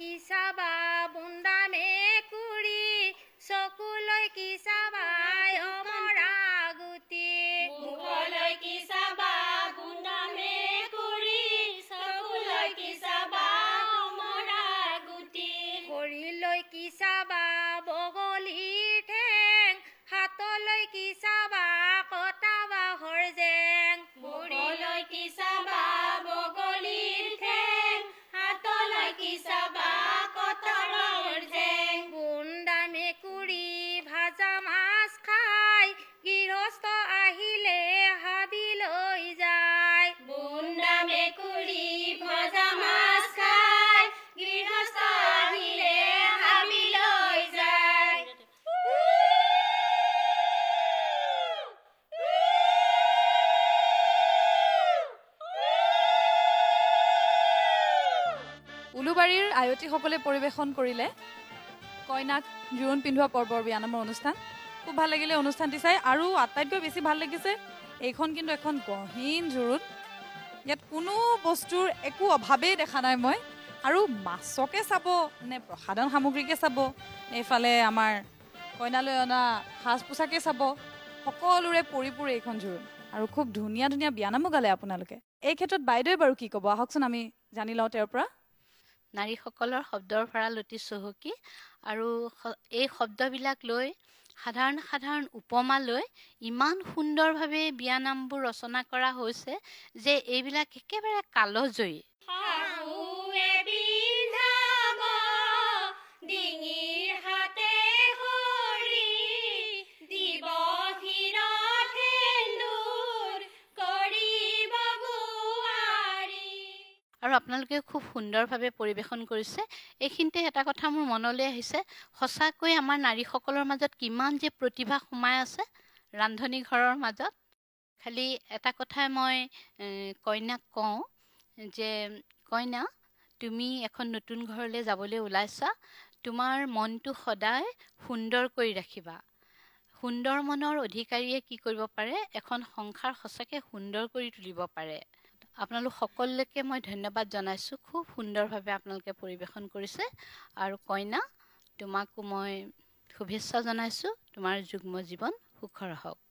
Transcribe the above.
কি চাবা বুন্দা মেকুৰী চকুলৈ কি চাবা অমৰা গুটি মুখলৈ কি চাবা বুন্দা মেকুৰী চকুলৈ কি চাবা অমৰা গুটি ভৰিলৈ কি চাবা বগলীৰ ঠেং হাতলৈ কি চাবা কটা বাঁহৰ জেং ভৰিলৈ কি চাবা বগলীৰ ঠেং হাতলৈ কি চাবা কটা বাঁহৰ জেং বুন্দা মেকুৰী ভাজা মাছ খাই গৃহস্থ আহিলে হাবিলৈ যায় বুন্দা মেকুৰী ভজা মাছ খাই গৃহস্থ আহিলে হাবিলৈ যায় উলুবাৰীৰ আয়তীসকলে পৰিৱেশন কৰিলে কইনাক জোৰোণ পিন্ধোৱা পৰ্বৰ বিয়ানামৰ অনুষ্ঠান খুব ভাল লাগিলে অনুষ্ঠানটি চাই আৰু আটাইতকৈ বেছি ভাল লাগিছে এইখন কিন্তু এখন গহীন জোৰোণ ইয়াত কোনো বস্তুৰ একো অভাৱেই দেখা নাই মই আৰু মাছকে চাব নে প্ৰসাধন সামগ্ৰীকে চাব এইফালে আমাৰ কইনালৈ অনা সাজ পোছাকে চাব সকলোৰে পৰিপূৰ এইখন জোৰোণ আৰু খুব ধুনীয়া ধুনীয়া বিয়ানামো গালে আপোনালোকে এই ক্ষেত্ৰত বাইদেৱে বাৰু কি ক'ব আহকচোন আমি জানি লওঁ তেওঁৰ পৰা নাৰীসকলৰ শব্দৰ ভঁৰাল অতি চহকী আৰু এই শব্দবিলাক লৈ সাধাৰণ সাধাৰণ উপমা লৈ ইমান সুন্দৰভাৱে বিয়ানামবোৰ ৰচনা কৰা হৈছে যে এইবিলাক একেবাৰে কালজয়ী শাহুৱে পিন্ধাব ডিঙিৰ হাতে সৰি দিব শিৰত সেন্দুৰ কৰিব বোৱাৰী আৰু আপোনালোকে খুব সুন্দৰভাৱে পৰিৱেশন কৰিছে এইখিনিতে এটা কথা মোৰ মনলৈ আহিছে সঁচাকৈ আমাৰ নাৰীসকলৰ মাজত কিমান যে প্ৰতিভা সোমাই আছে ৰান্ধনি ঘৰৰ মাজত খালি এটা কথাই মই কইনাক কওঁ যে কইনা তুমি এখন নতুন ঘৰলৈ যাবলৈ ওলাইছা তোমাৰ মনটো সদায় সুন্দৰ কৰি ৰাখিবা সুন্দৰ মনৰ অধিকাৰীয়ে কি কৰিব পাৰে এখন সংসাৰ সঁচাকৈ সুন্দৰ কৰি তুলিব পাৰে আপোনালোক সকলোকে মই ধন্যবাদ জনাইছোঁ খুব সুন্দৰভাৱে আপোনালোকে পৰিৱেশন কৰিছে আৰু কইনা তোমাকো মই শুভেচ্ছা জনাইছোঁ তোমাৰ যুগ্ম জীৱন সুখৰ হওক